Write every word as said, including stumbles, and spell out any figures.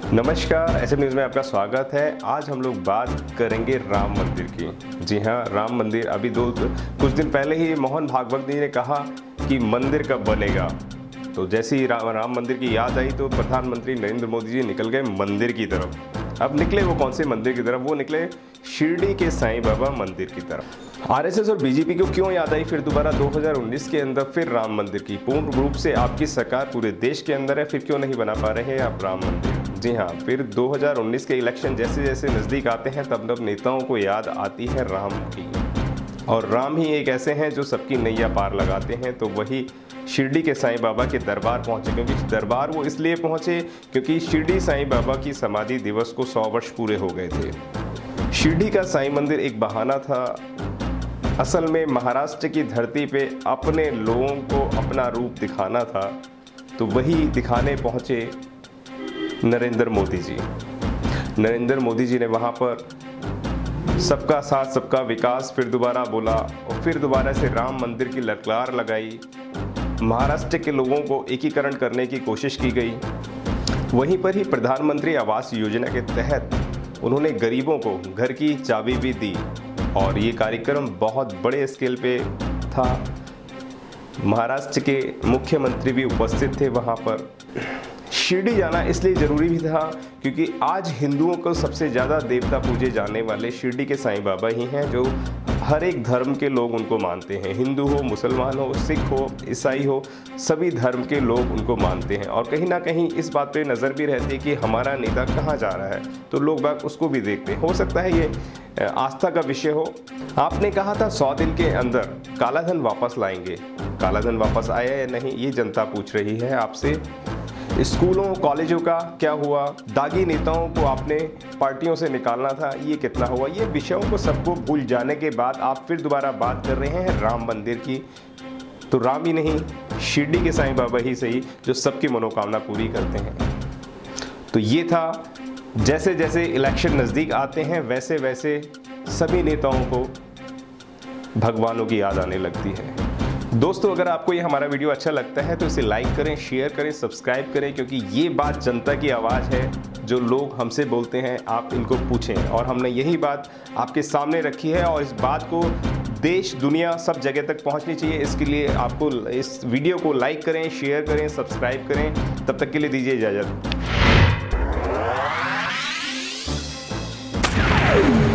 नमस्कार, S M news में आपका स्वागत है। आज हम लोग बात करेंगे राम मंदिर की। जी हाँ, राम मंदिर अभी दो कुछ दिन पहले ही मोहन भागवत जी ने कहा कि मंदिर कब बनेगा। तो जैसे ही रा, राम मंदिर की याद आई तो प्रधानमंत्री नरेंद्र मोदी जी निकल गए मंदिर की तरफ। अब निकले वो कौन से मंदिर की तरफ? वो निकले शिरडी के साईं बाबा मंदिर की तरफ। आरएसएस और बीजेपी को क्यों याद आई फिर दोबारा दो हज़ार उन्नीस के अंदर फिर राम मंदिर की? पूर्ण रूप से आपकी सरकार पूरे देश के अंदर है, फिर क्यों नहीं बना पा रहे हैं आप राम मंदिर? जी हाँ, फिर दो हज़ार उन्नीस के इलेक्शन जैसे जैसे नज़दीक आते हैं तब तब नेताओं को याद आती है राम की। और राम ही एक ऐसे हैं जो सबकी नैया पार लगाते हैं। तो वही शिरडी के साईं बाबा के दरबार पहुंचे, क्योंकि दरबार वो इसलिए पहुंचे क्योंकि शिरडी साईं बाबा की समाधि दिवस को सौ वर्ष पूरे हो गए थे। शिरडी का साईं मंदिर एक बहाना था, असल में महाराष्ट्र की धरती पे अपने लोगों को अपना रूप दिखाना था। तो वही दिखाने पहुंचे नरेंद्र मोदी जी। नरेंद्र मोदी जी ने वहाँ पर सबका साथ सबका विकास फिर दोबारा बोला और फिर दोबारा से राम मंदिर की ललकार लगाई। महाराष्ट्र के लोगों को एकीकरण करने की कोशिश की गई। वहीं पर ही प्रधानमंत्री आवास योजना के तहत उन्होंने गरीबों को घर की चाबी भी दी और ये कार्यक्रम बहुत बड़े स्केल पे था। महाराष्ट्र के मुख्यमंत्री भी उपस्थित थे वहाँ पर। शिरडी जाना इसलिए ज़रूरी भी था क्योंकि आज हिंदुओं को सबसे ज़्यादा देवता पूजे जाने वाले शिरडी के साईं बाबा ही हैं, जो हर एक धर्म के लोग उनको मानते हैं। हिंदू हो, मुसलमान हो, सिख हो, ईसाई हो, सभी धर्म के लोग उनको मानते हैं। और कहीं ना कहीं इस बात पे नज़र भी रहती है कि हमारा नेता कहाँ जा रहा है, तो लोग बाग उसको भी देखते हैं। हो सकता है ये आस्था का विषय हो। आपने कहा था सौ दिन के अंदर काला धन वापस लाएंगे। काला धन वापस आया या नहीं, ये जनता पूछ रही है आपसे। स्कूलों कॉलेजों का क्या हुआ? दागी नेताओं को आपने पार्टियों से निकालना था, ये कितना हुआ? ये विषयों को सबको भूल जाने के बाद आप फिर दोबारा बात कर रहे हैं राम मंदिर की। तो राम ही नहीं, शिरडी के साईं बाबा ही सही जो सबकी मनोकामना पूरी करते हैं। तो ये था, जैसे जैसे इलेक्शन नज़दीक आते हैं वैसे वैसे सभी नेताओं को भगवानों की याद आने लगती है। दोस्तों, अगर आपको ये हमारा वीडियो अच्छा लगता है तो इसे लाइक करें, शेयर करें, सब्सक्राइब करें, क्योंकि ये बात जनता की आवाज़ है। जो लोग हमसे बोलते हैं आप इनको पूछें, और हमने यही बात आपके सामने रखी है और इस बात को देश दुनिया सब जगह तक पहुंचनी चाहिए। इसके लिए आपको इस वीडियो को लाइक करें, शेयर करें, सब्सक्राइब करें। तब तक के लिए दीजिए इजाज़त।